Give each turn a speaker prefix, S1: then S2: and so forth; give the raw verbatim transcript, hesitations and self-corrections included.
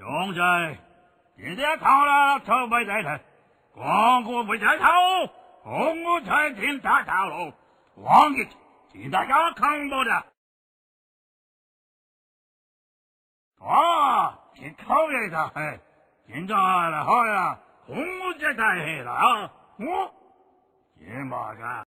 S1: 兄弟，今天考了筹备在头，光顾不在头，红我才听大道路，王爷请大家看不的。啊，听考验的嘿，现在来好呀，红我才太黑了啊，我，也嘛个。